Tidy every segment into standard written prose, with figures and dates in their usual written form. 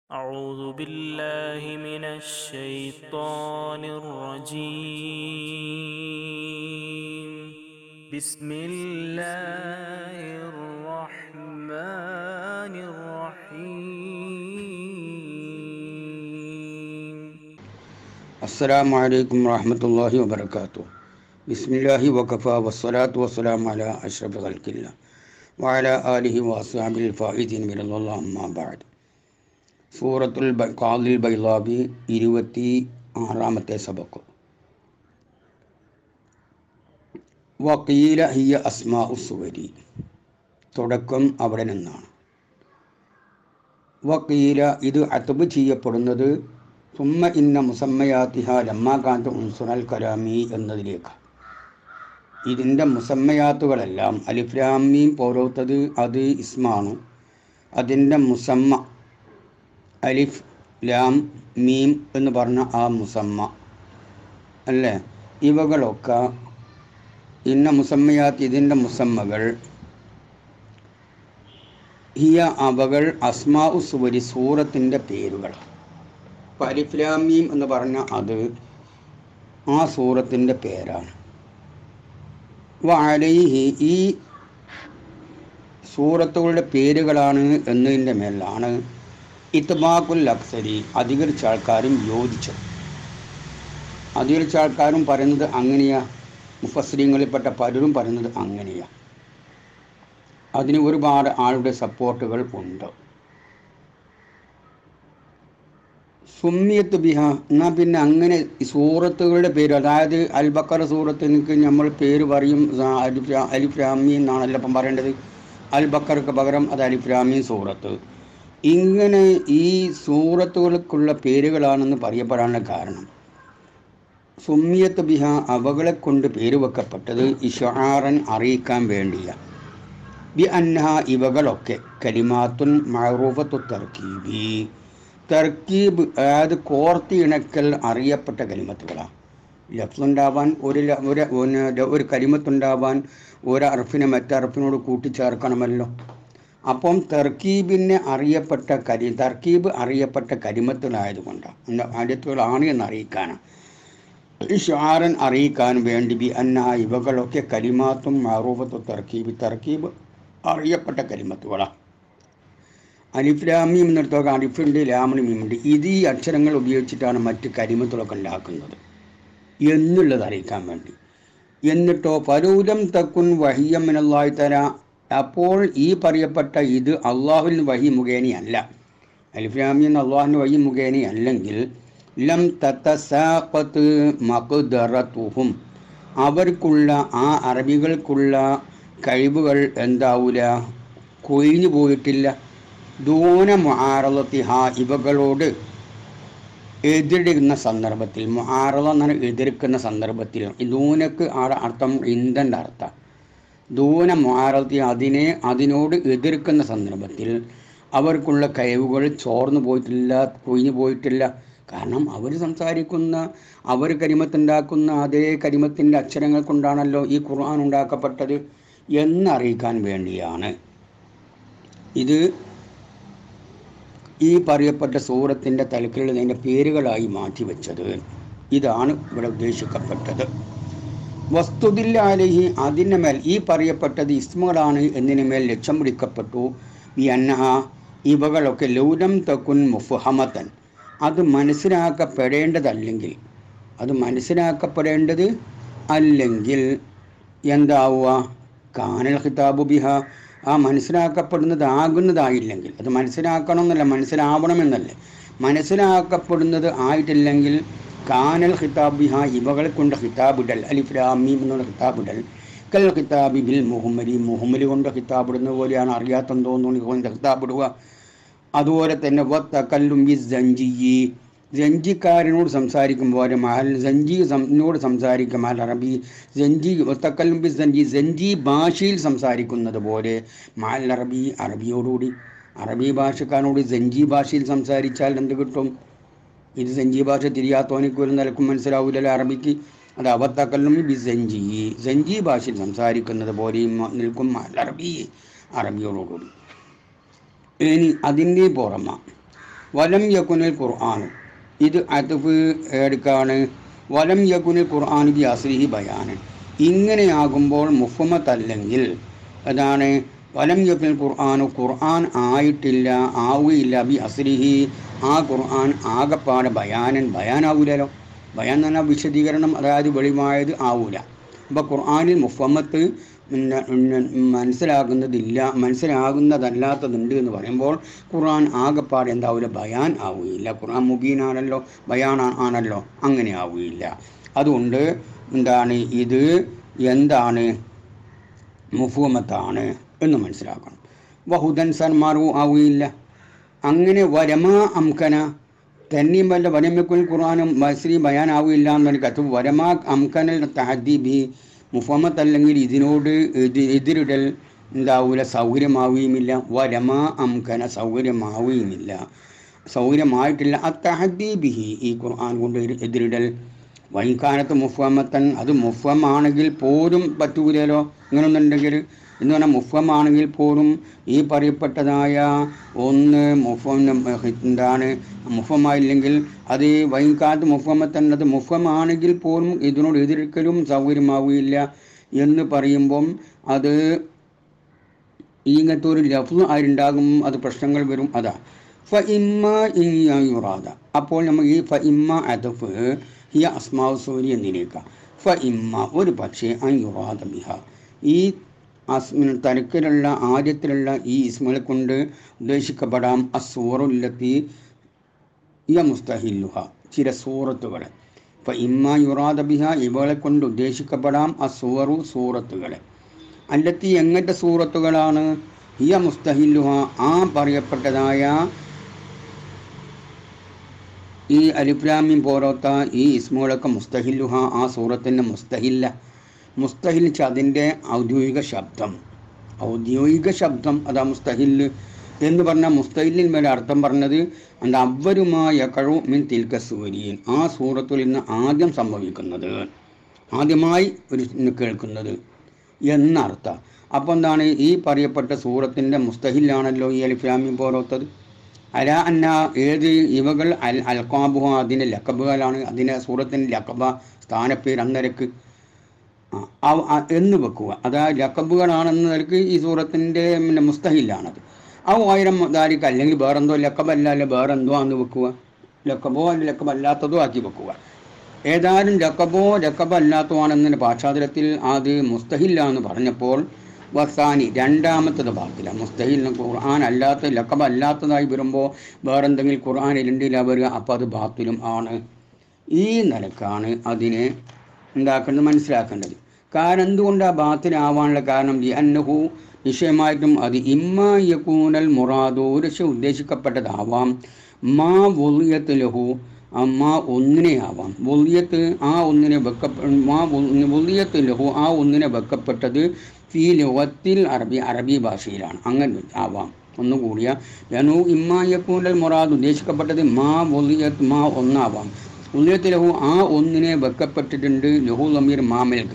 أعوذ بالله من الشيطان الرجيم. بسم الله الرحمن الرحيم. السلام عليكم ورحمة الله وبركاته. بسم الله وكفى والصلاة والسلام على أشرف خلق الله وعلى آله وأصحابه الفائزين من الله أما بعد. സൂറത്തുൽ ഖാദിൽ ബൈളാവി 26-ാമത്തെ സബക്ക്. വഖീല ഹിയ അസ്മാഉ സുവരി. തുടക്കം അവിടെ നിന്നാണ്. വഖീല ഇത് അത്ബ് ചെയ്യപ്പെടുന്നത് സുമ്മ ഇന്ന മുസമ്മയാത്തിഹ ലമ്മാകാന്ത ഉൻസുറൽ കലാമി എന്നതിലേക്ക്. ഇതിൻ്റെ മുസമ്മയാത്തുകളെല്ലാം അലിഫ് ലാം മീം പോലത്തത് അത് ഇസ്മാണ്. അതിൻ്റെ മുസമ്മ അലിഫ് ലാം മീം എന്ന് പറഞ്ഞ ആ മുസമ്മ അല്ലേ, ഇവകളൊക്കെ ഇന്ന മുസമ്മയാത്ത് ഇതിൻ്റെ മുസമ്മകൾ ഹിയ അവകൾ അസ്മാഉ സുവരി സൂറത്തിൻ്റെ പേരുകൾ. അലിഫ് ലാം മീം എന്ന് പറഞ്ഞ അത് ആ സൂറത്തിൻ്റെ പേരാണ്. വഅലൈഹി ഈ സൂറത്തുകളുടെ പേരുകളാണ് എന്നതിൻ്റെ മേലാണ് ഇത്ബാഖുൽ അക്സരി അധികരിച്ച ആൾക്കാരും യോജിച്ചത്. അധികരിച്ച ആൾക്കാരും പറയുന്നത് അങ്ങനെയാ, മുഫസ്സിരീങ്ങളിൽപ്പെട്ട പലരും പറയുന്നത് അങ്ങനെയാ. അതിന് ഒരുപാട് ആളുടെ സപ്പോർട്ടുകൾ ഉണ്ട്. സുമ്മിയത്ത് ബിഹ എന്നാൽ പിന്നെ അങ്ങനെ സൂറത്തുകളുടെ പേര്, അതായത് അൽ ബക്കറ സൂറത്തിനൊക്കെ നമ്മൾ പേര് പറയും അലിഫ് ലാം മീം എന്നാണല്ലോ അപ്പം പറയേണ്ടത്. അൽ ബക്കർക്ക് പകരം അത് അലിഫ് ലാം മീം സൂറത്ത്. ഇങ്ങനെ ഈ സൂറത്തുകൾക്കുള്ള പേരുകളാണെന്ന് പറയപ്പെടാനുള്ള കാരണം സുമ്മിയത്ത് ബിഹ അവകളെ കൊണ്ട് പേര് വെക്കപ്പെട്ടത് ഇഷ്ആറൻ അറിയിക്കാൻ വേണ്ടിയ. ബി അന്നഹ ഇവകളൊക്കെ കലിമാത്തുൻ മഅറൂഫത്തു തർക്കീബി തർക്കീബ് അതായത് കോർത്തി ഇണക്കൽ അറിയപ്പെട്ട കലിമത്തുകളാണ്. ലഫ്സുണ്ടാവാൻ ഒരു കലിമത്തുണ്ടാവാൻ ഒരു അർഫിനെ മറ്റർഫിനോട് കൂട്ടിച്ചേർക്കണമല്ലോ. അപ്പം തർക്കീബിനെ അറിയപ്പെട്ട തർക്കീബ് അറിയപ്പെട്ട കലിമത്തുകളായതുകൊണ്ടാണ് ആദ്യത്തുകളാണ് എന്ന് അറിയിക്കാനാണ്. ഷാറൻ അറിയിക്കാൻ വേണ്ടി ബി അന്ന ഇവകളൊക്കെ കലിമാത്തും മഅറൂഫത്തു തർക്കീബ് തർക്കീബ് അറിയപ്പെട്ട കലിമത്തുകളാണ്. അലിഫ് ലാം മീം എന്നിടത്തൊക്കെ അലിഫുണ്ട്, ലാമിന് മീമുണ്ട്. ഇത് ഈ അക്ഷരങ്ങൾ ഉപയോഗിച്ചിട്ടാണ് മറ്റ് കലിമത്തുകളൊക്കെ ഉണ്ടാക്കുന്നത് എന്നുള്ളത് അറിയിക്കാൻ വേണ്ടി. എന്നിട്ടോ ഫലൂലം തക്കുൻ വഹിയ്യം മിനല്ലാഹി തആല, അപ്പോൾ ഈ പറയപ്പെട്ട ഇത് അള്ളാഹുവിൽ വഹി മുഖേനയല്ല, അലിഫ് ലാം മീം അള്ളാഹുവിൻ്റെ വഹി മുഖേനയല്ലെങ്കിൽ ലം തതസാഖത്ത് മഖ്ദറതുഹും അവർക്കുള്ള ആ അറബികൾക്കുള്ള കഴിവുകൾ എന്താവൂല, കൊഴിഞ്ഞു പോയിട്ടില്ല. ദൂന മുആറളത്തിഹ ഇവകളോട് എതിരിടുന്ന സന്ദർഭത്തിൽ, മുആറള എന്നാണ് എതിർക്കുന്ന സന്ദർഭത്തിൽ, ദൂനക്ക് അർത്ഥം ഇന്ദൻ്റെ അർത്ഥം. ദൂന മുആറളത്തി അതിനോട് എതിർക്കുന്ന സന്ദർഭത്തിൽ അവർക്കുള്ള കഴിവുകൾ ചോർന്നു പോയിട്ടില്ല, കൊഴിഞ്ഞു പോയിട്ടില്ല. കാരണം അവർ കരിമത്തുണ്ടാക്കുന്ന അതേ കരിമത്തിൻ്റെ അക്ഷരങ്ങൾ കൊണ്ടാണല്ലോ ഈ ഖുർആൻ ഉണ്ടാക്കപ്പെട്ടത് എന്നറിയിക്കാൻ വേണ്ടിയാണ് ഇത് ഈ പറയപ്പെട്ട സൂറത്തിൻ്റെ തലക്കിലുള്ളതിൻ്റെ പേരുകളായി മാറ്റിവെച്ചത്. ഇതാണ് ഇവിടെ ഉദ്ദേശിക്കപ്പെട്ടത്. വസ്തുതില്ല അലൈഹി അതിൻ്റെ മേൽ ഈ പറയപ്പെട്ടത് ഇസ്മുകളാണ് എന്നതിന് മേൽ ലക്ഷ്യം പിടിക്കപ്പെട്ടു. ഈ അന്നഹ ഇവകളൊക്കെ ലൗലം തക്കുൻ മുഫഹമത്തൻ അത് മനസ്സിലാക്കപ്പെടേണ്ടതല്ലെങ്കിൽ, അത് മനസ്സിലാക്കപ്പെടേണ്ടത് അല്ലെങ്കിൽ എന്താവുക, കാനൽ ഖിതാബു ബിഹ ആ മനസ്സിലാക്കപ്പെടുന്നതാകുന്നതായില്ലെങ്കിൽ, അത് മനസ്സിലാക്കണം എന്നല്ല മനസ്സിലാവണമെന്നല്ലേ, മനസ്സിലാക്കപ്പെടുന്നത് ആയിട്ടില്ലെങ്കിൽ കാനൽ ഖിതാബ് ബിഹ ഇവകളെ കൊണ്ട് ഖിതാബിടൽ അലിഫ് ലാം മീം എന്നുള്ള ഖിതാബിടൽ കൽ ഖിതാബി ബിൽ മുഹമ്മലി കൊണ്ട് ഖിതാബിടുന്ന പോലെയാണ്. അറിയാത്തെന്ന് തോന്നുന്നു ഖിതാബിടുക. അതുപോലെ തന്നെ വത്തക്കല്ലും ബി സഞ്ചി സഞ്ചിക്കാരനോട് സംസാരിക്കുമ്പോൾ സഞ്ചിനോട് സംസാരിക്കും മാൽ അറബി സഞ്ചി വത്തക്കല്ലും ബി സഞ്ചി ഭാഷയിൽ സംസാരിക്കുന്നത് പോലെ മാൽ അറബി അറബിയോടുകൂടി അറബി ഭാഷക്കാരനോട് സഞ്ചി ഭാഷയിൽ സംസാരിച്ചാൽ എന്ത് കിട്ടും? ഇത് സഞ്ചി ഭാഷ തിരിയാത്തോനിക്ക് ഒരു നിലക്കും മനസ്സിലാവില്ലല്ലോ അറബിക്ക്. അത് അവത്തക്കല്ലും ബി സഞ്ചി ഭാഷയിൽ സംസാരിക്കുന്നത് പോലെയും നിൽക്കും മാൽ അറബി അറബിയോടുകൂടി. ഇനി അതിൻ്റെ പുറമെ വലം യകുനിൽ ഖുർആൻ, ഇത് അത്ഫ് എടുക്കാണ്. വലം യകുനിൽ ഖുർആൻ ബി അസ്രിഹി ബയാനൻ, ഇങ്ങനെയാകുമ്പോൾ മുഫ്ഹമത്തല്ലെങ്കിൽ അതാണ് വലം യകുനിൽ ഖുർആൻ, ഖുർആൻ ആയിട്ടില്ല, ആവുകയില്ല, ബി അസ്രിഹി ആ ഖുർആൻ ആകപ്പാടെ ബയാനൻ, ബയാനാവൂലല്ലോ. ബയാൻ എന്ന് പറഞ്ഞാൽ വിശദീകരണം, അതായത് വെളിവായത് ആവൂല. അപ്പോൾ ഖുർആനിൽ മുഫ്ഹമത്ത് മനസ്സിലാകുന്നതല്ലാത്തതുണ്ട് എന്ന് പറയുമ്പോൾ ഖുർആൻ ആകപ്പാടെ എന്താവില്ല, ബയാൻ ആവുകയില്ല. ഖുർആൻ മുബീനാണല്ലോ, ബയാൻ ആണല്ലോ, അങ്ങനെ ആവുകയില്ല. അതുകൊണ്ട് എന്താണ് ഇത്, എന്താണ് മുഫ്ഹമത്താണ് എന്ന് മനസ്സിലാക്കണം. വഹുദൻ സന്മാർവു ആവുകയില്ല. അങ്ങനെ വരമാ അംകന തന്നെയും വല്ല വരമക്കുൽ ഖുർആനും മസ്രി ബയാൻ ആവുകയില്ല എന്നൊരു കത്ത്. വരമാ അംകനൽ തഹദീബി, മുഫ്ഹമത്ത് അല്ലെങ്കിൽ ഇതിനോട് എതിരിടൽ എന്താവൂല, സൗകര്യമാവുകയുമില്ല. വരമാ അംകന സൗകര്യമാവുകയുമില്ല, സൗകര്യമായിട്ടില്ല. അത്തഹദീബിഹി ഈ ഖുർആൻ കൊണ്ട് എതിരിടൽ. വൈകാലത്ത് മുഫ്ഹമത്തൻ, അത് മുഫ്ഹമാണെങ്കിൽ പോലും പറ്റൂലല്ലോ ഇങ്ങനൊന്നുണ്ടെങ്കിൽ. എന്ന് പറഞ്ഞാൽ മുഫ്ഹമാണെങ്കിൽ പോലും ഈ പറയപ്പെട്ടതായ ഒന്ന് എന്താണ് മുഫ്ഹമായില്ലെങ്കിൽ അത് വൈകാലത്ത് മുഫ്ഹമത്തൻ, അത് മുഫ്ഹമാണെങ്കിൽ പോലും ഇതിനോട് എതിർക്കലും സൗകര്യമാവുകയില്ല എന്ന് പറയുമ്പം അത് ഇങ്ങനത്തെ ഒരു ലഫ്ള് ആയിട്ടുണ്ടാകും, അത് പ്രശ്നങ്ങൾ വരും. അതാ ഫ ഇമ്മ യുറാദ. അപ്പോൾ നമുക്ക് ഈ ഫ ഇമ്മ അദഫ് ഹിയ അസ്മാഉ സൂരി എന്നിരിക്കാം. ഫ ഇമ്മ ഒരു പക്ഷേ യുറാദ ബിഹ, ഈ തരക്കിലുള്ള ആദ്യത്തിലുള്ള ഈ ഇസ്മലെ കൊണ്ട് ഉദ്ദേശിക്കപ്പെടാം അസൂറുല്ലത്തി യ മുസ്തഹില്ലുഹ, ചില സൂറത്തുകളെ. ഫ ഇമ്മ യുറാദ ബിഹ ഇവളെ കൊണ്ട് ഉദ്ദേശിക്കപ്പെടാം അസൂറു സൂറത്തുകളെ. അല്ലത്തി എങ്ങനത്തെ സൂറത്തുകളാണ്? ഹിയ മുസ്തഹില്ലുഹ ആ പറയപ്പെട്ടതായ ഈ അലിഫ്ലാമിൻ പോലത്ത ഈ ഇസ്മുകളൊക്കെ മുസ്തഹില്ലുഹ ആ സൂറത്തിൻ്റെ മുസ്തഹില്ല. മുസ്തഹിൽ അതിൻ്റെ ഔദ്യോഗിക ശബ്ദം അതാ മുസ്തഹിൽ എന്ന് പറഞ്ഞാൽ മുസ്തഹിലിൽ മേലെ അർത്ഥം പറഞ്ഞത് അത് അവരുമായ കഴിവ് മിൻ തിൽക്ക സൂര്യൻ, ആ സൂറത്തിൽ നിന്ന് ആദ്യം സംഭവിക്കുന്നത്, ആദ്യമായി ഒരു കേൾക്കുന്നത് എന്നർത്ഥം. അപ്പോൾ എന്താണ് ഈ പറയപ്പെട്ട സൂറത്തിൻ്റെ മുസ്തഹിലാണല്ലോ ഈ അലിഫ്ലാമിൻ പോലത്തത്. അല അന്ന ഏത് ഇവകൾ അൽക്കാബുഹ അതിൻ്റെ ലക്കബുകളാണ്, അതിൻ്റെ സൂറത്തിൻ്റെ ലക്കബ സ്ഥാനപ്പേര് അന്നരക്ക് എന്ന് വെക്കുക. അതായത് ലക്കബുകളാണെന്ന നിലക്ക് ഈ സൂറത്തിൻ്റെ മുസ്തഹിലാണത്. ആ 1000 ദാരിക്ക് അല്ലെങ്കിൽ വേറെന്തോ ലക്കബല്ല അല്ല വേറെന്തോ ആണെന്ന് വെക്കുക. ലക്കബോ അല്ല ലക്കബല്ലാത്തതോ ആക്കി വെക്കുക. ഏതായാലും ലക്കബ അല്ലാത്തതാണെന്നതിൻ്റെ പാശ്ചാത്തലത്തിൽ അത് മുസ്തഹില്ലാന്ന് പറഞ്ഞപ്പോൾ വസാനി രണ്ടാമത്തത് ബാത്തില. മുസ്തഹിൽ ഖുർആൻ അല്ലാത്ത ലക്കബ അല്ലാത്തതായി വരുമ്പോൾ വേറെന്തെങ്കിലും ഖുർആനിലുണ്ടില്ല വരിക, അപ്പോൾ അത് ബാത്തിലും ആണ്. ഈ നിലക്കാണ് അതിനെ ഉണ്ടാക്കേണ്ടത്, മനസ്സിലാക്കേണ്ടത്. കാരണം എന്തുകൊണ്ടാണ് ബാത്തിലാവാനുള്ള കാരണം? അന്നഹു നിശ്ചയമായിട്ടും അത് ഇമ്മാ യകൂനൽ മുറാദു ഒരു ഉദ്ദേശിക്കപ്പെട്ടതാവാം, മാ വൊളിയത്ത് ലഹു മാ ഒന്നിനെ ആവാം. വൊളിയത്ത് ആ ഒന്നിനെ വൊളിയത്ത് ലഹു ആ ഒന്നിനെ വെക്കപ്പെട്ടത് ഫീ ലുഗത്തിൽ അറബി ഭാഷയിലാണ്. അങ്ങനെ ആവാം ഒന്നുകൂടിയ യനു ഇമ്മാ യകൂനൽ മുറാദ് ഉദ്ദേശിക്കപ്പെട്ടത് മാ വൊളിയത്ത് മാ ഒന്നാവാം. ഉള്ളിയത്ത് ലഹു ആ ഒന്നിനെ വെക്കപ്പെട്ടിട്ടുണ്ട്. ലഹു ലമീർ മാമൽക്ക്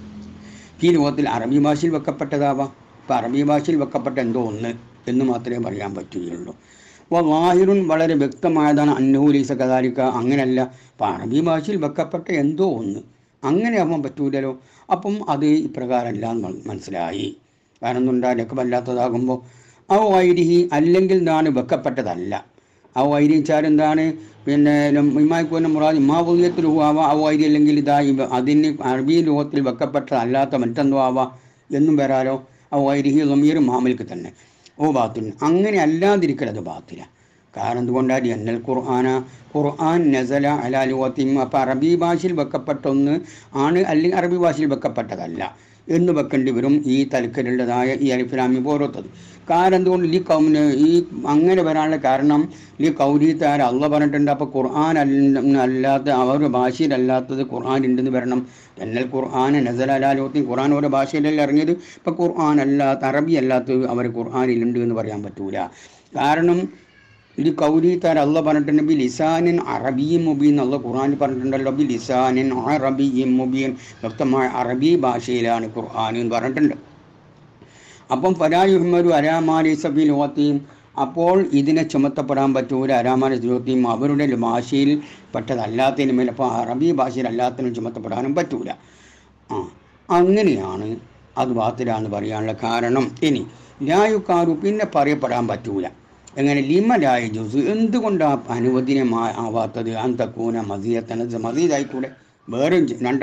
ഈ ലോകത്തിൽ അറബി ഭാഷയിൽ വെക്കപ്പെട്ടതാവാം. ഇപ്പം അറബി ഭാഷയിൽ വെക്കപ്പെട്ട എന്തോ ഒന്ന് എന്ന് മാത്രമേ പറയാൻ പറ്റുകയുള്ളൂ. അപ്പോൾ വാഹിറുൻ വളരെ വ്യക്തമായതാണ്. അന്നഹു ലൈസ കദാലിക അങ്ങനെയല്ല. അപ്പം അറബി ഭാഷയിൽ വെക്കപ്പെട്ട എന്തോ ഒന്ന് അങ്ങനെ ആവാൻ പറ്റൂലല്ലോ. അപ്പം അത് ഇപ്രകാരമല്ല മനസ്സിലായി. കാരണം എന്തുണ്ടാ ലക്കബല്ലാത്തതാകുമ്പോൾ ആ വൈരിഹി അല്ലെങ്കിൽ എന്താണ് വെക്കപ്പെട്ടതല്ല. ആ വൈരിച്ചാൽ എന്താണ് പിന്നെ ഇമായിക്കോന്ന മുറാദ് ഇമാ വൊളിയത്തിൽ ആവാം. ആ വൈരി അല്ലെങ്കിൽ ഇതാ അതിന് അറബി ലോകത്തിൽ വെക്കപ്പെട്ടതല്ലാത്ത മറ്റെന്തോ ആവാം എന്നും വരാലോ. ആ വൈരിഹി ലമീർ മാമൽക്ക് തന്നെ ഓ ബാത്തിൽ അങ്ങനെ അല്ലാതിരിക്കൽ അത് ബാത്തില. കാരണം എന്തുകൊണ്ടാണ് എന്നൽ ഖുർആൻ നസല അലാ ലുഗത്തിൻ. അപ്പോൾ അറബി ഭാഷയിൽ വെക്കപ്പെട്ട ഒന്ന് ആണ് അല്ലെങ്കിൽ അറബി ഭാഷയിൽ വെക്കപ്പെട്ടതല്ല എന്ന് വെക്കേണ്ടി വരും ഈ തലക്കലുള്ളതായ ഈ അലിഫ്ലാമി പോലത്തത്. കാരണം എന്തുകൊണ്ട് ഈ അങ്ങനെ വരാനുള്ള കാരണം ഈ കൗരീത്താര അള്ള പറഞ്ഞിട്ടുണ്ട്. അപ്പോൾ ഖുർആൻ അല്ലാത്ത അവരുടെ ഭാഷയിലല്ലാത്തത് ഖുർആൻ ഉണ്ടെന്ന് വരണം. എന്നൽ ഖുർആൻ നസല അലാ ലുഗത്തിൻ ഖുർആൻ ഓരോ ഭാഷയിലല്ല ഇറങ്ങിയത്. ഇപ്പോൾ ഖുർആൻ അല്ലാത്ത അറബി അല്ലാത്തത് അവർ ഖുർആനിലുണ്ട് എന്ന് പറയാൻ പറ്റൂല. കാരണം ഇത് കൗരീത്താര അള്ള പറഞ്ഞിട്ടുണ്ട് ബി ലിസാനിൻ അറബിയും മുബീൻ. അള്ള ഖുർആനിൽ പറഞ്ഞിട്ടുണ്ടല്ലോ ബി ലിസാനിൻ അറബിയും മുബീൻ, വ്യക്തമായ അറബി ഭാഷയിലാണ് ഖുർആൻ എന്ന് പറഞ്ഞിട്ടുണ്ട്. അപ്പം ഫലായുഹ്മരു അലാമാലി സബി ലോകത്തെയും അപ്പോൾ ഇതിനെ ചുമത്തപ്പെടാൻ പറ്റൂല അരാമാന ജ്യോതിയും അവരുടെ ഭാഷയിൽ പെട്ടതല്ലാത്തതിന് മേലെ. അപ്പോൾ അറബി ഭാഷയിൽ അല്ലാത്തതിനും ചുമത്തപ്പെടാനും പറ്റൂല. അങ്ങനെയാണ് അത് ബാത്തിലാന്ന് പറയാനുള്ള കാരണം. ഇനി ലായുക്കാരു പിന്നെ പറയപ്പെടാൻ പറ്റൂല. എങ്ങനെ ലിമലായ ജ്യൂസ് എന്തുകൊണ്ടാണ് അനുവദനീയമാവാത്തത്? അന്തക്കൂന മസീദത്തനത് മസീദായിക്കൂടെ. വേറെ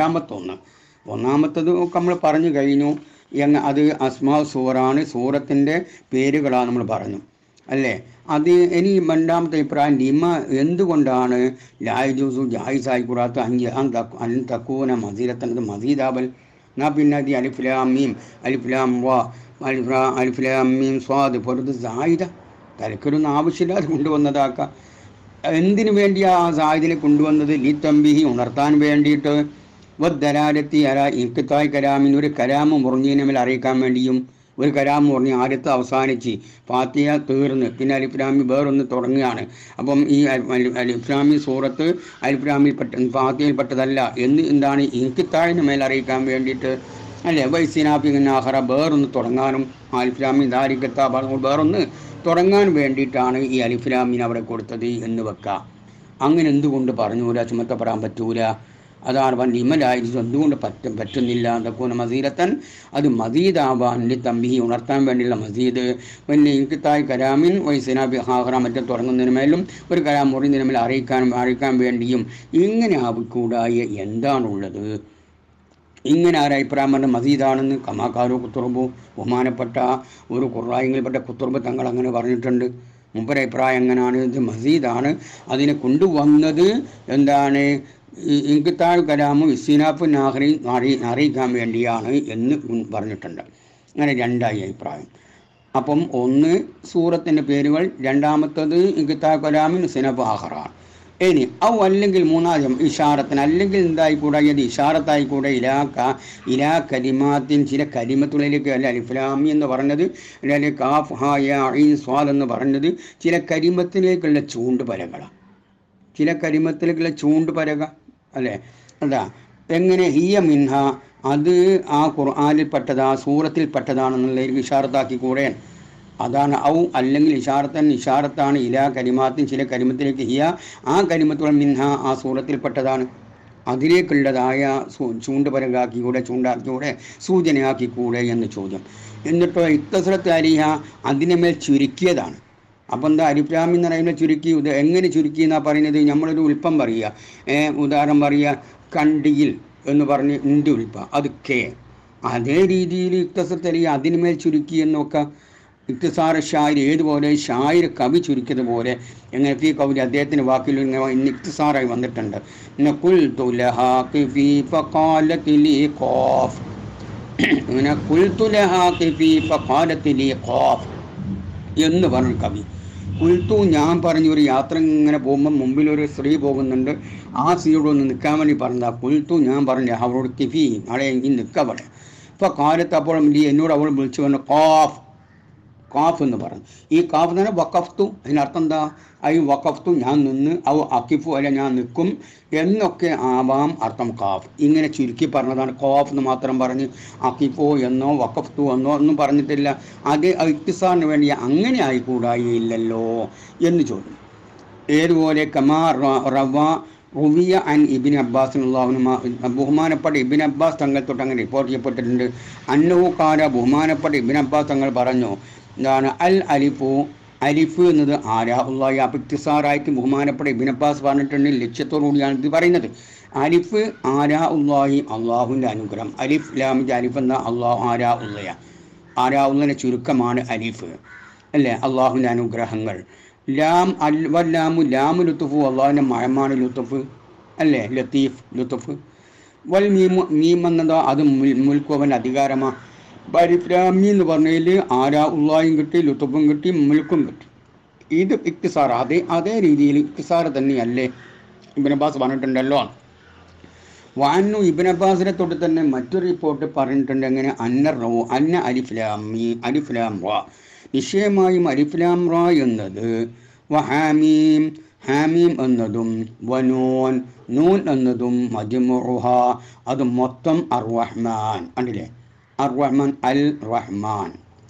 ഒന്നാമത്തത് ഒക്കെ നമ്മൾ പറഞ്ഞു കഴിഞ്ഞു. അത് അസ്മാ സൂറാണ്, സൂറത്തിൻ്റെ പേരുകളാണ് നമ്മൾ പറഞ്ഞു അല്ലേ. അത് ഇനി രണ്ടാമത്തെ അഭിപ്രായം ലിമ എന്തുകൊണ്ടാണ് ലായ ജ്യൂസു ജായിസായിക്കൂടാത്ത അന്തക്കൂന മസീദത്തനത് മസീദാബൽ. എന്നാൽ പിന്നെ അത് അലിഫ്ലാം മീം അലിഫ്ലാം വാ അലിഫ്ലാം മീം സ്വാദ് പൊറുത് സായിദ തലക്കൊരൊന്നും ആവശ്യമില്ലാതെ കൊണ്ടുവന്നതാക്കാം. എന്തിനു വേണ്ടിയാണ് ആ സായിദിനെ കൊണ്ടുവന്നത്? ലീ തമ്പിഹി ഉണർത്താൻ വേണ്ടിയിട്ട്. വദ്ദലാലത്തി ഇക്കത്തായ് കലാമിന് ഒരു കലാമ് മുറിഞ്ഞതിനെ അറിയിക്കാൻ വേണ്ടിയും. ഒരു കലാം മുറിഞ്ഞ് ആദ്യത്തെ അവസാനിച്ച് ഫാത്തിഹ തീർന്ന് പിന്നെ അലിഫ്ലാമി വേറൊന്ന് തുടങ്ങുകയാണ്. അപ്പം ഈ അലിഫ്ലാമി സൂറത്ത് അലിഫ്ലാമിൽപ്പെട്ട ഫാത്തിഹയിൽപ്പെട്ടതല്ല എന്ന് എന്താണ് ഇക്കത്തായിന് മേൽ അറിയിക്കാൻ വേണ്ടിയിട്ട് അല്ലേ. വൈസിനാഫിഹറ വേറൊന്ന് തുടങ്ങാനും അലിഫ്ലാമി ദാരിക്കത്ത വേറൊന്ന് തുടങ്ങാൻ വേണ്ടിയിട്ടാണ് ഈ അലിഫ്ലാമിന് അവിടെ കൊടുത്തത് എന്ന് വെക്കാം. അങ്ങനെ എന്തുകൊണ്ട് പറഞ്ഞൂല, ചുമത്തപ്പെടാൻ പറ്റൂല? അതാണ് ലിമലായിരിക്കും എന്തുകൊണ്ട് പറ്റുന്നില്ല. എന്തൊക്കെ മസീദത്തൻ അത് മസീദാവാൻ തമ്പി ഉണർത്താൻ വേണ്ടിയുള്ള മസീദ്. പിന്നെ ഇൻകിത്തായ് കലാമിൻ വൈസിനാബി ഹാഹറ മറ്റും തുടങ്ങുന്നതിന് മേലും ഒരു കലാം മുറിഞ്ഞതിന് മേൽ അറിയിക്കാൻ വേണ്ടിയും. ഇങ്ങനെ ആവിക്കൂടായ എന്താണുള്ളത്? ഇങ്ങനെ ആരഭിപ്രായം പറഞ്ഞ മസീദാണെന്ന് കമാക്കാരോ കുത്തുറുബു ബഹുമാനപ്പെട്ട ഒരു ഖുറായിൽപ്പെട്ട കുത്തുറുബ് തങ്ങൾ അങ്ങനെ പറഞ്ഞിട്ടുണ്ട്. മുമ്പൊരഭിപ്രായം എങ്ങനെയാണ്? ഇത് മസീദാണ്, അതിനെ കൊണ്ടുവന്നത് എന്താണ് ഇൻകിത്താഴ് കലാമും ഇസ്തിനാഫ് നാഹറി അറിയിക്കാൻ വേണ്ടിയാണ് എന്ന് പറഞ്ഞിട്ടുണ്ട്. അങ്ങനെ രണ്ടായി അഭിപ്രായം. അപ്പം ഒന്ന് സൂറത്തിൻ്റെ പേരുകൾ, രണ്ടാമത്തത് ഇൻകിത്താഴ് കലാമിൻ ഇസ്തിനാഫ് ആഹറാണ്. ഇനി അല്ലെങ്കിൽ മൂന്നാദ്യം ഇഷാറത്തിന്, അല്ലെങ്കിൽ എന്തായിക്കൂടെ ഇത് ഇഷാറത്തായിക്കൂടെ ഇലാ കലിമാത്തിൻ ചില കലിമത്തുകളിലേക്ക്. അല്ല അലിഫ്ലാമി എന്ന് പറഞ്ഞത് അല്ലെങ്കിൽ കാഫ് ഹാ യാ ഐൻ സ്വാദ് എന്ന് പറഞ്ഞത് ചില കലിമത്തിലേക്കുള്ള ചൂണ്ടുപലകളാണ്. ചില കലിമത്തിലേക്കുള്ള ചൂണ്ടുപലക അല്ലേ. അതാ എങ്ങനെ ഹിയ മിൻഹ അത് ആ ഖുർആനിൽപ്പെട്ടതാ സൂറത്തിൽപ്പെട്ടതാണെന്നുള്ള ഇഷാറത്താക്കി കൂടെ. അതാണ് അല്ലെങ്കിൽ ഇഷാറത്താണ് ഇലാ കലിമാത്തിൻ ചില കലിമത്തിലേക്ക് ഹിയ ആ കലിമത്തുകൾ മിൻഹ ആ സൂറത്തിൽപ്പെട്ടതാണ്. അതിലേക്കുള്ളതായ ചൂണ്ടാക്കിക്കൂടെ സൂചനയാക്കിക്കൂടെ എന്ന് ചോദ്യം. എന്നിട്ടോ ഇത്തസ്രത്ത് അലിഹ അതിനെ മേൽ ചുരുക്കിയതാണ്. അപ്പം എന്താ അലിഫ്ലാം എന്ന് പറയുന്നത് ചുരുക്കി? എങ്ങനെ ചുരുക്കി എന്നാണ് പറയുന്നത്? നമ്മളൊരു ഉൽപ്പം പറയുക, ഉദാഹരണം പറയുക കണ്ടിയിൽ എന്ന് പറഞ്ഞ് ഉണ്ട് ഉൽപ്പ, അത് കെ. അതേ രീതിയിൽ ഇത്തസ്രത്ത് അലിഹ അതിനുമേൽ ചുരുക്കി എന്നൊക്കെ. ഇക്തിസാർ ഷായർ ഏതുപോലെ ഷായർ കവി ചുരുക്കിയതുപോലെ എങ്ങനെ ഫീ കൗലി അദ്ദേഹത്തിൻ്റെ വാക്കിൽ ഇന്ന് ഇക്തിസാറായി വന്നിട്ടുണ്ട്. എന്ന് പറഞ്ഞു കവി. കുൽത്തു ഞാൻ പറഞ്ഞു, ഒരു യാത്ര ഇങ്ങനെ പോകുമ്പോൾ മുമ്പിൽ ഒരു സ്ത്രീ പോകുന്നുണ്ട്, ആ സ്ത്രീയോട് ഒന്ന് നിൽക്കാൻ വേണ്ടി പറഞ്ഞതാ. കുൽത്തു ഞാൻ പറഞ്ഞു അവളോട് കിഫി നാളെ ഇനി നിൽക്കവിടെ. ഇപ്പോൾ കാലത്ത് അപ്പോൾ എന്നോട് അവൾ വിളിച്ചു പറഞ്ഞു കാഫ് എന്ന് പറഞ്ഞു. ഈ കാഫ് എന്ന് പറഞ്ഞാൽ വഖഫ്തു, അതിനർത്ഥം എന്താ? വഖഫ്തു ഞാൻ നിന്ന്, അക്കിഫു അല്ല ഞാൻ നിൽക്കും എന്നൊക്കെ ആവാം അർത്ഥം കാഫ്. ഇങ്ങനെ ചുരുക്കി പറഞ്ഞതാണ്. കാഫ് എന്ന് മാത്രം പറഞ്ഞ് അക്കിഫോ എന്നോ വഖഫ്തു എന്നോ ഒന്നും പറഞ്ഞിട്ടില്ല. അത് ഇക്തിസാറിന് വേണ്ടി അങ്ങനെ ആയിക്കൂടായില്ലല്ലോ എന്ന് ചോദിക്കും. ഏതുപോലെ കമാ റുവിയ അൻ ഇബിൻ അബ്ബാസ് ബഹുമാനപ്പെട്ട ഇബിൻ അബ്ബാസ് തങ്ങൾ തൊട്ട് അങ്ങനെ റിപ്പോർട്ട് ചെയ്യപ്പെട്ടിട്ടുണ്ട്. അന്നഹുക്കാര ബഹുമാനപ്പെട്ട ഇബിൻ അബ്ബാസ് തങ്ങൾ പറഞ്ഞു എന്താണ് അലിഫ് എന്നത് ആരാ ഉള്ളാഹി. ഇക്തിസാറായിട്ട് ബഹുമാനപ്പെട്ട ഇബ്ൻ അബ്ബാസ് പറഞ്ഞിട്ടുണ്ട്. ലക്ഷ്യത്തോടുകൂടിയാണ് ഇത് പറയുന്നത്. അലിഫ് ആരാ ഉള്ളാഹി അള്ളാഹുവിൻ്റെ അനുഗ്രഹം. അലിഫ് ലാമിൻ്റെ അലിഫ് എന്ന ആരാ ഉള്ളയ, ആരാ ഉള്ളതിൻ്റെ ചുരുക്കമാണ് അലിഫ് അല്ലേ, അള്ളാഹുവിൻ്റെ അനുഗ്രഹങ്ങൾ. ലാമു ലുത്തുഫു അള്ളാഹുവിൻ്റെ മഴമാണ് ലുത്തുഫ് അല്ലേ, ലത്തീഫ് ലുത്തുഫ്. വൽ മീം എന്നതോ അത് മുൽക്കോവൻ്റെ അധികാരമാണ്. ബരിഫ്രാമി എന്ന് പറഞ്ഞതിൽ ആരാ ഉള്ളായും കിട്ടി, ലുത്തുഫും കിട്ടി, മുൽക്കും കിട്ടി. ഇത് ഇക്തിസാർ അതേ രീതിയിൽ ഇക്തിസാർ തന്നെയല്ലേ ഇബ്ൻ അബ്ബാസ് പറഞ്ഞിട്ടുണ്ടല്ലോ. വാനു ഇബ്ൻ അബ്ബാസിനെ തൊട്ട് തന്നെ മറ്റൊരു റിപ്പോർട്ട് പറഞ്ഞിട്ടുണ്ട്. എങ്ങനെ അന്ന അലിഫ്ലാം റ നിശ്ചയമായും അലിഫ്ലാം റ എന്നത് വഹാമീം ഹാമീം എന്നതും വനൂൻ നൂൻ എന്നതും മജ്മുഉഹ അത് മൊത്തം അർ റഹ്മാൻ കണ്ടില്ലേ, അർ റഹ്മാൻ അൽ റഹ്മാൻ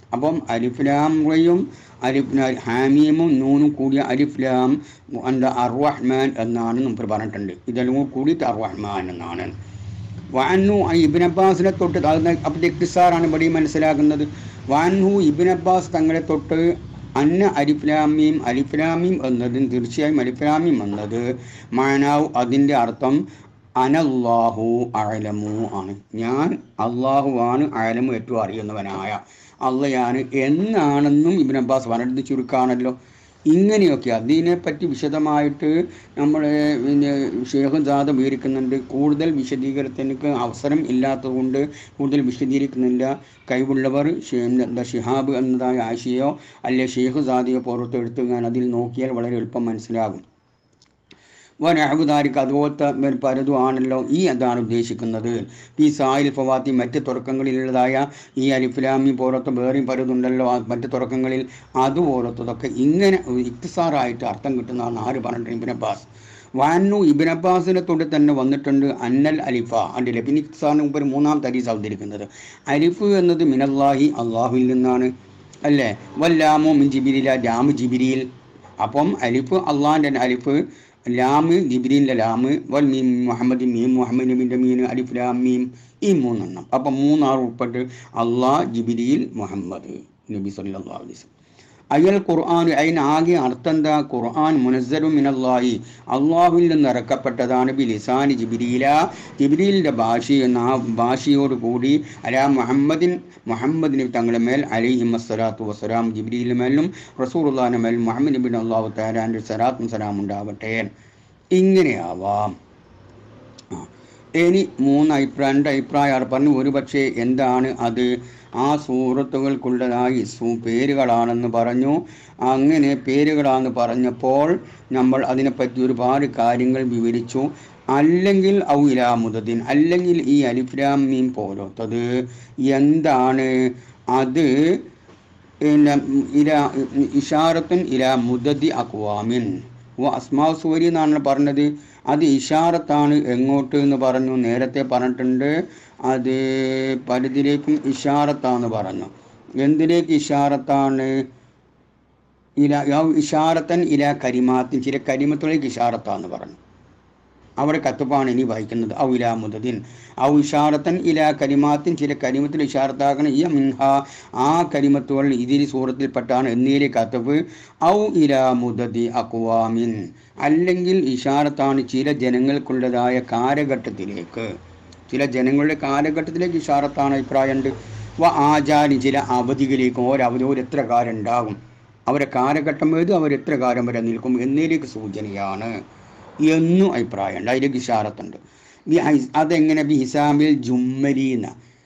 അപ്പം അലിഫ്ലാം ഹാമീമും നൂനും കൂടിയ അലിഫ്ലാം എന്താ അർറഹ്മാൻ എന്നാണ് നമുക്ക് പറഞ്ഞിട്ടുണ്ട്. ഇതെല്ലാം കൂടിയിട്ട് അർറഹ്മാൻ എന്നാണ്. വാൻഹു ഇബ്നു അബ്ബാസിനെ തൊട്ട് അപ്പോൾ ഇഖ്തിസാറാണ് ഇവിടെ മനസ്സിലാക്കുന്നത്. വാൻഹു ഇബ്നു അബ്ബാസ് തങ്ങളെ തൊട്ട് അന്ന അലിഫ്ലാമീം എന്നതും തീർച്ചയായും അലിഫ്ലാമീം എന്നത് മാനാവ് അതിൻ്റെ അർത്ഥം അനല്ലാഹു അഅലമു ആണ്. ഞാൻ അള്ളാഹുവാണ് അഅലമു ഏറ്റവും അറിയുന്നവനായ അള്ളയാണ് എന്നാണെന്നും ഇബ്നു അബ്ബാസ് പറഞ്ഞത് ചുരുക്കാണല്ലോ. ഇങ്ങനെയൊക്കെ അതിനെപ്പറ്റി വിശദമായിട്ട് നമ്മൾ ഷേഖ് സാദ് വിവരിക്കുന്നുണ്ട്. കൂടുതൽ വിശദീകരണത്തിന് അവസരം ഇല്ലാത്തതുകൊണ്ട് കൂടുതൽ വിശദീകരിക്കുന്നില്ല. കഴിവുള്ളവർ ഷിഹാബ് എന്നതായ ആശയോ അല്ലെ ഷേഖ് സാദിയെ പുറത്തെടുത്ത് ഞാൻ അതിൽ നോക്കിയാൽ വളരെ എളുപ്പം മനസ്സിലാകും. വനഹബുദാരിക്ക് അതുപോലത്തെ പലതും ആണല്ലോ. അതാണ് ഉദ്ദേശിക്കുന്നത്. ഈ സായിൽ ഫവാത്തി മറ്റ് തുറക്കങ്ങളിലുള്ളതായ ഈ അലിഫ്ലാമി പോലത്തെ വേറെയും പലതുണ്ടല്ലോ മറ്റ് തുറക്കങ്ങളിൽ, അതുപോലത്തതൊക്കെ ഇങ്ങനെ ഇഖ്തിസാറായിട്ട് അർത്ഥം കിട്ടുന്നതാണ് ആര് പറഞ്ഞിട്ട് ഇബ്നു അബ്ബാസ്. വാനു ഇബ്നു അബ്ബാസിനെ തൊട്ട് തന്നെ വന്നിട്ടുണ്ട് അന്നൽ അലിഫ അണ്ടില്ലേ. പിന്നെ ഇഖ്തിസാറിന് മുമ്പ് ഒരു മൂന്നാം ഹദീസ് അവതരിക്കുന്നത് അലിഫ് എന്നത് മിനല്ലാഹി അള്ളാഹുവിൽ നിന്നാണ് അല്ലേ. വല്ലാമോ മിൻ ജിബിരില ലാമ് ജിബിരിയിൽ. അപ്പം അലിഫ് അള്ളാഹിൻ്റെ അലിഫ്, ലാമ് ജിബ്രീലിൻ്റെ ലാമ്, വൽ മീം മുഹമ്മദ് മീം മുഹമ്മദ് നബിൻ്റെ മീൻ അലിഫ് ലാം മീം, ഈ മൂന്നെണ്ണം. അപ്പം മൂന്നാറ് ഉൾപ്പെട്ട് അള്ളാഹ് ജിബ്രീൽ മുഹമ്മദ് നബി സല്ലല്ലാഹു അലൈഹി വസല്ലം. അയ്യൽ ഖുർആൻ അതിനാകെ അർത്ഥം എന്താ? ഖുർആൻ മുനസ്സലു മിനല്ലാഹി അള്ളാഹുവിൽ നിന്ന് ഇറക്കപ്പെട്ടതാണ്. ബിലിസാനി ജിബ്രീലിൻ്റെ ഭാഷ എന്ന ആ ഭാഷയോട് കൂടി അലാ മുഹമ്മദിന് തങ്ങളുടെ മേൽ അലൈഹിമസ്സലാത്തു വസ്സലാം ജിബ്രീലിൻ്റെ മേലും റസൂലുള്ളാഹിൻ്റെ മേലും മുഹമ്മദ് നബി അല്ലാഹു തആലാൻ്റെ സലാത്തും സലാം ഉണ്ടാവട്ടെ. ഇങ്ങനെയാവാം. ഇനി രണ്ട് അഭിപ്രായമാണ് പറഞ്ഞു. ഒരു പക്ഷേ എന്താണ് അത്? ആ സൂറത്തുകൾക്കുള്ളതായി പേരുകളാണെന്ന് പറഞ്ഞു. അങ്ങനെ പേരുകളാണെന്ന് പറഞ്ഞപ്പോൾ നമ്മൾ അതിനെപ്പറ്റി ഒരുപാട് കാര്യങ്ങൾ വിവരിച്ചു. അല്ലെങ്കിൽ ഔ ഇലാ മുദദിൻ, അല്ലെങ്കിൽ ഈ അലിഫ് ലാം മീം പോലത്തത് എന്താണ്? അത് ഇഷാറത്തുൻ ഇലാ മുദദി അഖ്വാമിൻ അസ്മാ സൂരി എന്നാണ് പറഞ്ഞത്. അത് ഇഷാറത്താണ്. എങ്ങോട്ട് എന്ന് പറഞ്ഞു, നേരത്തെ പറഞ്ഞിട്ടുണ്ട്. അത് പലതിലേക്കും ഇഷാറത്താന്ന് പറഞ്ഞു. എന്തിലേക്ക് ഇഷാറത്താണ്? ഇഷാറത്തൻ ഇല കരിമാത്തിൻ, ചില കരിമത്തുകളിലേക്ക് ഇഷാറത്താന്ന് പറഞ്ഞു. അവിടെ കത്തുപ്പാണ് ഇനി വായിക്കുന്നത്. ഔ ഇലാ മുദദിൻ ഔ ഇഷാറത്തൻ ഇലാ കരിമാത്തിൻ, ചില കരിമത്തിൽ ഇഷാറത്താക്കണം. ഈ മിൻഹ ആ കരിമത്തുകൾ ഇതിൽ സൂറത്തിൽപ്പെട്ടാണ് എന്നീലെ കത്തവ്. ഔ ഇലാ മുദദി അഖ്വാമിൻ, അല്ലെങ്കിൽ ഇഷാറത്താണ് ചില ജനങ്ങൾക്കുള്ളതായ കാലഘട്ടത്തിലേക്ക്, ചില ജനങ്ങളുടെ കാലഘട്ടത്തിലേക്ക് ഇഷാറത്താണ് അഭിപ്രായമുണ്ട്. ആചാരി ചില അവധികളിലേക്കും ഒരവധി എത്ര കാലം ഉണ്ടാകും, അവരെ കാലഘട്ടം ഏത്, അവരെത്ര കാലം വരെ നിൽക്കും എന്നതിലേക്ക് സൂചനയാണ് എന്നും അഭിപ്രായമുണ്ട്. അതിലേക്ക് ഇഷാറത്തുണ്ട്. അതെങ്ങനെ? ബി ഹിസാബിൽ ജുമ്മലീന്ന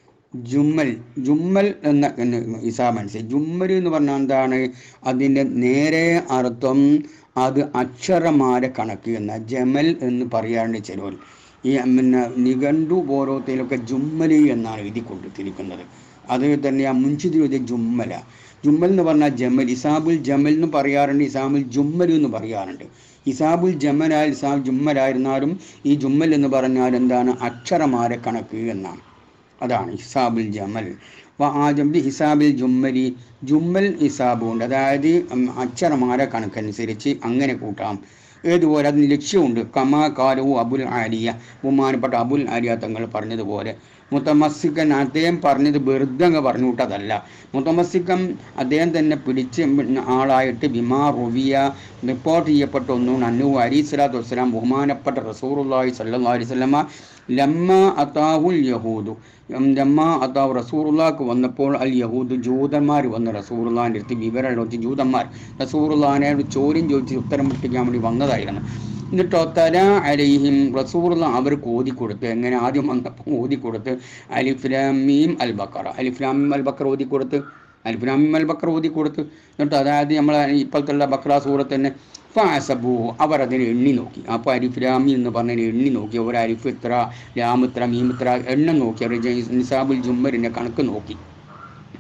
ജുമ്മൽ എന്ന ഹിസാബ് മനസ്സിലായി. ജുമ്മൽ എന്ന് പറഞ്ഞാൽ എന്താണ്? അതിൻ്റെ നേരെ അർത്ഥം അത് അക്ഷരമാല കണക്ക് എന്ന ജമൽ എന്ന് പറയാറുണ്ട് ചിലർ. ഈ നിഘണ്ടു പോലത്തിലൊക്കെ ജുമ്മലി എന്നാണ് എഴുതി കൊടുത്തിരിക്കുന്നത്. അത് തന്നെ ആ മുൻഷിതി ജുമ്മൽ എന്ന് പറഞ്ഞാൽ ജമൽ. ഇസാബുൽ ജമൽ എന്ന് പറയാറുണ്ട്, ഇസാബുൽ ജുമ്മൽ എന്ന് പറയാറുണ്ട്. ഇസാബുൽ ജുമ്മലായിരുന്നാലും ഈ ജുമ്മൽ എന്ന് പറഞ്ഞാൽ എന്താണ്? അക്ഷരമാല കണക്ക് എന്നാണ്. അതാണ് ഹിസാബുൽ ജമൽ. ആജംബി ഹിസാബിൽ ജുമ്മൽ ഹിസാബ് ഉണ്ട്. അതായത് അക്ഷരമാല കണക്കനുസരിച്ച് അങ്ങനെ കൂട്ടാം. ഏതുപോലെ അതിന് ലക്ഷ്യമുണ്ട്. കമാ കാലു അബുൽ ആലിയ, ബഹുമാനപ്പെട്ട അബുൽ ആലിയ തങ്ങൾ പറഞ്ഞതുപോലെ. മുത്തമസ്സിക്കൻ അദ്ദേഹം പറഞ്ഞത് വെറുതെ അങ്ങ് പറഞ്ഞു വിട്ടതല്ല. മുത്തമസ്സിക്കൻ അദ്ദേഹം തന്നെ പിടിച്ച് ആളായിട്ട് ബിമാ റുവിയ റിപ്പോർട്ട് ചെയ്യപ്പെട്ട ഒന്നും അന്നു അലൈഹി സ്വലാത്തു വസ്സലാം ബഹുമാനപ്പെട്ട റസൂലുള്ളാഹി സ്വല്ലല്ലാഹു അലൈഹി വസല്ലമ ലമ്മ അതാഹുൽ യഹൂദു റസൂറുള്ളാക്ക് വന്നപ്പോൾ അൽ യഹൂദ് ജൂതന്മാർ വന്ന് റസൂറുള്ളാൻ്റെ അടുത്ത് വിവരം ചോദിച്ച്, ജൂതന്മാർ റസൂറുള്ളാനെ ചോദ്യം ചോദിച്ച് ഉത്തരം മുട്ടിക്കാൻ വേണ്ടി വന്നതായിരുന്നു. എന്നിട്ടോ തല അലൈഹിം റസൂറുള്ള അവർക്ക് ഓതിക്കൊടുത്ത്. എങ്ങനെ? ആദ്യം വന്നപ്പോൾ ഓതിക്കൊടുത്ത് അലിഫ് ലാം മീം അൽ ബഖറ, അലിഫ് ലാം മീം അൽ ബഖറ ഓതിക്കൊടുത്ത്, അലിഫ് ലാം മീം അൽ ബഖറ ഓതിക്കൊടുത്ത്. എന്നിട്ട് അതായത് നമ്മൾ ഇപ്പോഴത്തുള്ള ബഖറ സൂറത്ത് തന്നെ ഫാസബു അവർ അതിനെ എണ്ണി നോക്കി. അപ്പോൾ അലിഫ് ലാമി എന്ന് പറഞ്ഞതിന് എണ്ണി നോക്കി. ഒരു അലിഫ് ഇത്ര, ലാം ഇത്ര, മീം ഇത്ര എണ്ണം നോക്കി. അവർ നിസാബുൽ ജുമ്മലിൻ്റെ കണക്ക് നോക്കി.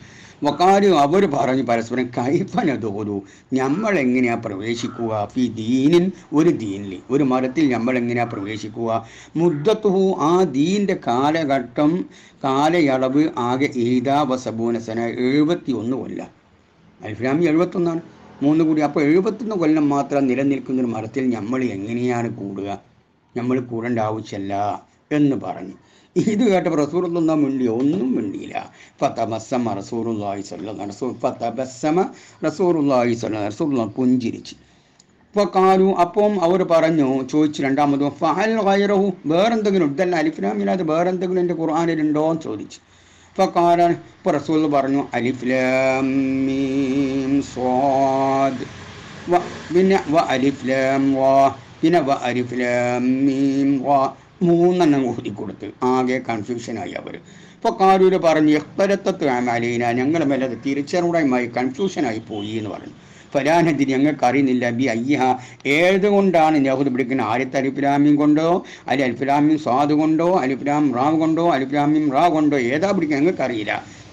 വക്കാരും അവർ പറഞ്ഞു പരസ്പരം കൈഫനതോതു നമ്മളെങ്ങനെയാ പ്രവേശിക്കുക ഫി ദീനിൻ ഒരു ദീനിൽ ഒരു മതത്തിൽ നമ്മളെങ്ങനെയാ പ്രവേശിക്കുക മുദ്ദത്തുഹു ആ ദീൻ്റെ കാലയളവ് ആകെ ഈദാവസബൂനസന 71 കൊല്ലം. അൽഫിലാമി 71 3 കൂടി അപ്പോൾ 71 കൊല്ലം മാത്രം നിലനിൽക്കുന്നൊരു മതത്തിൽ നമ്മൾ എങ്ങനെയാണ് കൂടുക? നമ്മൾ കൂടേണ്ട ആവശ്യമല്ല എന്ന് പറഞ്ഞു. ഇത് കേട്ടപ്പോൾ റസൂലുള്ളാഹി മിണ്ടിയോ? ഒന്നും മിണ്ടിയില്ല. ഫതബസ്സമ റസൂലുള്ളാഹി റസൂലുള്ളാഹി പുഞ്ചിരിച്ച്. ഫഖാലു അപ്പം അവർ പറഞ്ഞു, ചോദിച്ചു രണ്ടാമത്, ഫഅൽ ഗൈറഹു വേറെന്തെങ്കിലും ഇതല്ല അലിഫ്ലാമില്ലാതെ വേറെന്തെങ്കിലും എൻ്റെ ഖുർആനിലുണ്ടോ എന്ന് ചോദിച്ചു. ഫഖാല ഇപ്പോൾ റസൂൽ പറഞ്ഞു അലിഫ് ലാം മീം സ്വാദ് പിന്നെ വ അലിഫ് ലാം വാ പിന്നെ വ അലിഫ് ലാം മീം വാ 3 ഓതി കൊടുത്ത് ആകെ കൺഫ്യൂഷനായി അവർ. ഇപ്പോൾ കാരൂര് പറഞ്ഞു എഖ്തലത്തത്ത് അമലീന ഞങ്ങളുടെ മേലെ അത് തിരിച്ചറിവുമായി കൺഫ്യൂഷനായി പോയി എന്ന് പറഞ്ഞു. ഫലാനതി ഞങ്ങൾക്ക് അറിയുന്നില്ല ബി അയ്യഹ ഏതുകൊണ്ടാണ് യഹൂദ് പിടിക്കുന്നത്, ആദ്യത്തെ അലിഫ്ലാമീം കൊണ്ടോ അല്ലെ അലിഫ്ലാമീം സ്വാദ് കൊണ്ടോ അലിഫ്ലാം റാവ് കൊണ്ടോ അലിഫ്ലാമീം റാ കൊണ്ടോ ഏതാ പിടിക്കുക ഞങ്ങൾക്കറിയില്ല.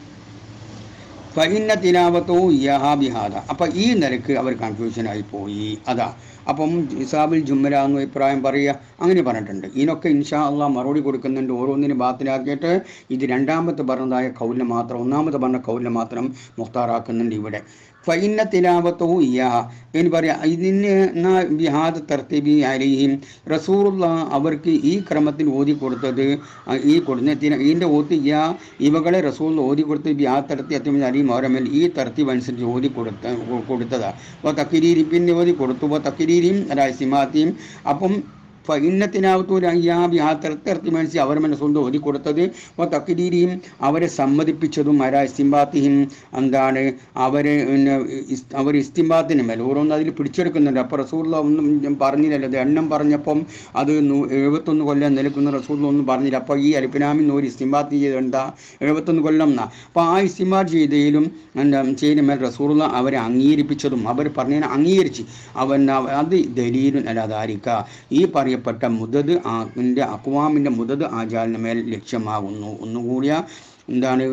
ഫഇന്ന തിലാവത്തോ ഇയഹ ബിഹാദ അപ്പം ഈ നിലക്ക് അവർ കൺഫ്യൂഷനായി പോയി. അതാ അപ്പം ഇസാബിൽ ജുമ്മല എന്ന് അഭിപ്രായം പറയുക അങ്ങനെ പറഞ്ഞിട്ടുണ്ട്. ഇതിനൊക്കെ ഇൻഷാ അള്ളാഹ് മറുപടി കൊടുക്കുന്നുണ്ട്. ഓരോന്നിനും ബാത്തിലാക്കിയിട്ട് ഇത് രണ്ടാമത്തെ പറഞ്ഞതായ കൗലിനെ മാത്രം ഒന്നാമത്തെ പറഞ്ഞ കൗലിനെ മാത്രം മുഖ്താറാക്കുന്നുണ്ട് ഇവിടെ. ഫൈന്ന തിലാവത്തോ ഇയാ എന്ന് പറയാം. ഇതിന് ബിഹാദ് തർത്തിബി അലിഹിം റസൂലുള്ള അവർക്ക് ഈ ക്രമത്തിൽ ഓതി കൊടുത്തത് ഈ കൊടുത്തിന ഇതിൻ്റെ ഓത്ത് ഇയാ ഇവകളെ റസൂൽ ഓതി കൊടുത്ത് ബിഹാദ് തർത്തി അത്തിമിൽ അലിയും ഓരമൽ ഈ തർത്തീബ് അനുസരിച്ച് ഓതി കൊടുത്തതാണ്. അപ്പോൾ തക്കിരീരി പിന്നെ ഓതി കൊടുത്തു. അപ്പോൾ തക്കിരീരിയും സിമാത്തിയും അപ്പം ഫഇന്നത്തിനാവത്തൂർ അയ്യാബി ആ തർത്തി മനസ്സിൽ അവർ മനസ്സുകൊണ്ട് ഓതി കൊടുത്തത്. അപ്പോൾ തക്കിരീരിയും അവരെ സമ്മതിപ്പിച്ചതും ഇസ്തിംബാത്തിയും എന്താണ് അവർ ഇസ്തിംബാത്തിന് മേൽ ഓരോന്നും അതിൽ പിടിച്ചെടുക്കുന്നുണ്ട്. അപ്പോൾ റസൂലുള്ള ഒന്നും പറഞ്ഞില്ലല്ലോ, അത് എണ്ണം പറഞ്ഞപ്പം അത് 71 കൊല്ലം നിൽക്കുന്ന റസൂലുള്ള ഒന്നും പറഞ്ഞില്ല. അപ്പോൾ ഈ അലിഫ്ലാമിൽ ഒരു ഇസ്തിംബാത്ത് ചെയ്തെന്താ 71 കൊല്ലം എന്നാ. അപ്പോൾ ആ ഇസ്തിംബാത്ത് ചെയ്തതിലും ചെയ്യുന്ന മേൽ റസൂലുള്ള അവരെ അംഗീകരിപ്പിച്ചതും അവർ പറഞ്ഞതിനെ അംഗീകരിച്ച് അത് ദലീലുൻ അലാദാലിക ഈ പറയപ്പെട്ട മുദദ് അക്വാമിൻ്റെ മുദദ് ആജാലിന് മേൽ ലക്ഷ്യമാകുന്നു. ഒന്നുകൂടിയ എന്താണ്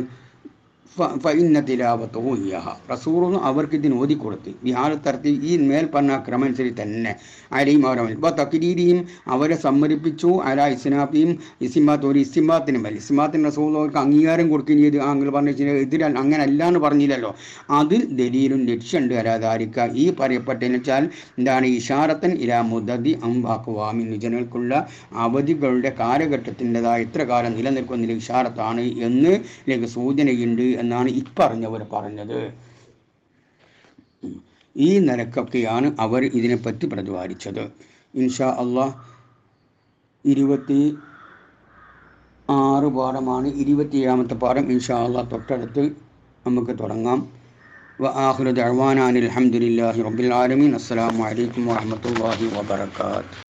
ഫഇന്ന തിലാവത്തഹു ഇയഹ റസൂൽ അവർക്ക് ഇതിന് ഓതി കൊടുത്ത് വിഹാരത്തർത്തി ഈ മേൽ പറഞ്ഞ ക്രമനുസരിച്ച് തന്നെ അലയും അവരമൽ ഇപ്പോൾ തക്കിരീരിയും അവരെ സമ്മതിപ്പിച്ചു. അല ഇസ്നാഫിയും ഇസിമാത്ത് ഒരു ഇസ്തിമാത്തിന് മേൽ ഇസ്മാത്തിന് റസൂൽ അവർക്ക് അംഗീകാരം കൊടുക്കുകയും ചെയ്ത് അങ്ങനെ പറഞ്ഞു ഇതിൽ അങ്ങനെ അല്ല എന്ന് പറഞ്ഞില്ലല്ലോ. അതിൽ ദലീലും ലക്ഷ്യമുണ്ട് അലാദാരിക്ക ഈ പറയപ്പെട്ടതെന്ന് വെച്ചാൽ എന്താണ് ഇഷാറത്തൻ ഇലാ മുദദി അംബാഖ്വാമിൻ ജനങ്ങൾക്കുള്ള അവധികളുടെ കാലഘട്ടത്തിൻ്റെതായ എത്ര കാലം നിലനിൽക്കുന്ന ഇഷാറത്താണ് എന്ന് ഇതിലേക്ക് സൂചനയുണ്ട് എന്നാണ് ഇപ്പറഞ്ഞവർ പറഞ്ഞത്. ഈ നിലക്കൊക്കെയാണ് അവർ ഇതിനെപ്പറ്റി പ്രതിപാദിച്ചത്. ഇൻഷാ അള്ളാഹ് 26 പാഠമാണ്. 27ാമത്തെ പാഠം ഇൻഷാ അള്ളാഹ് തൊട്ടടുത്ത് നമുക്ക് തുടങ്ങാം. വആഖിറു ദഅ്വാനാ അൽഹംദുലില്ലാഹി റബ്ബിൽ ആലമീൻ. അസ്സലാമു അലൈക്കും വറഹ്മത്തുള്ളാഹി വബറകാതുഹു.